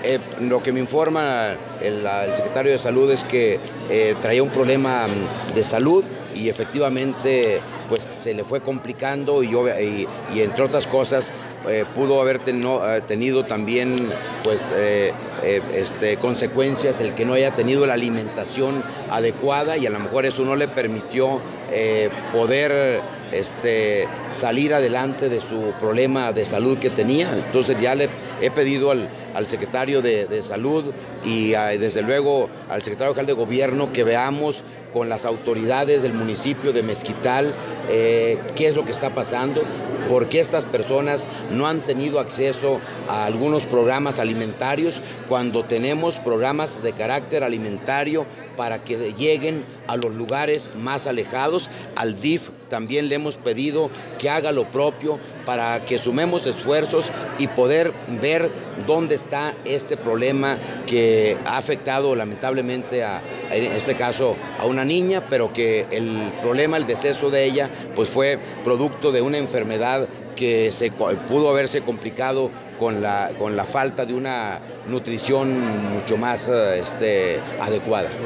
Lo que me informa el secretario de Salud es que traía un problema de salud y efectivamente pues se le fue complicando y entre otras cosas pudo haber tenido también pues consecuencias el que no haya tenido la alimentación adecuada, y a lo mejor eso no le permitió poder salir adelante de su problema de salud que tenía. Entonces ya le he pedido al secretario de Salud y desde luego al secretario general de Gobierno que veamos con las autoridades del municipio de Mezquital qué es lo que está pasando, por qué estas personas no han tenido acceso a algunos programas alimentarios cuando tenemos programas de carácter alimentario para que lleguen a los lugares más alejados. Al DIF también le hemos pedido que haga lo propio para que sumemos esfuerzos y poder ver dónde está este problema que ha afectado lamentablemente en este caso a una niña, pero que el problema, el deceso de ella, pues fue producto de una enfermedad que pudo haberse complicado con la falta de una nutrición mucho más adecuada.